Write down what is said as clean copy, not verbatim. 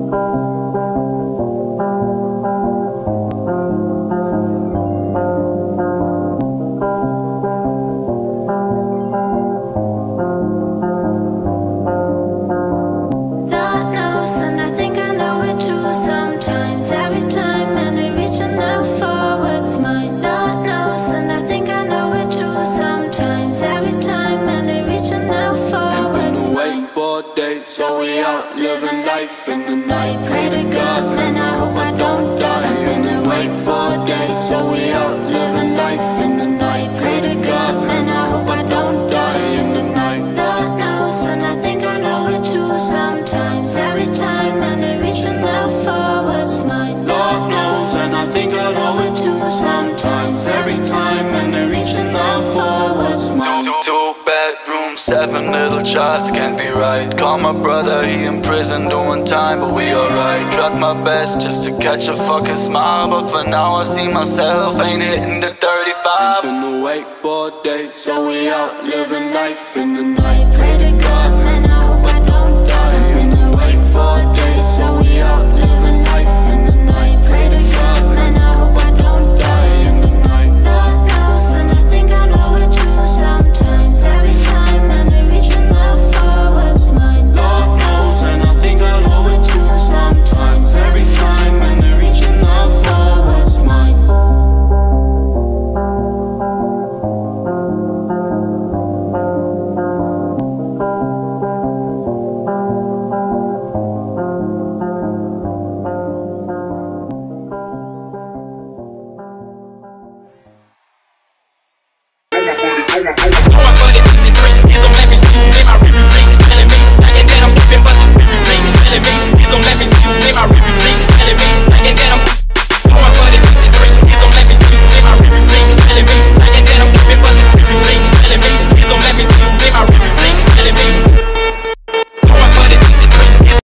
So we out living life in the night. Pray to God, man, I hope I don't die. I've been awake for days. So we out living life in the night. Pray to God, man, I hope I don't die in the night. Lord knows, and I think I know it too. Sometimes, every time, and they're reaching out forwards mine. Lord knows, and I think I know it too. Sometimes, every time, and they're reaching out forwards mine. Two bedrooms, 7 little jars, can't be right. Call my brother, he in prison doing time, but we alright. Tried my best just to catch a fucking smile, but for now I see myself ain't hitting the 35. Been awake for days, so we out living life in the night. Pray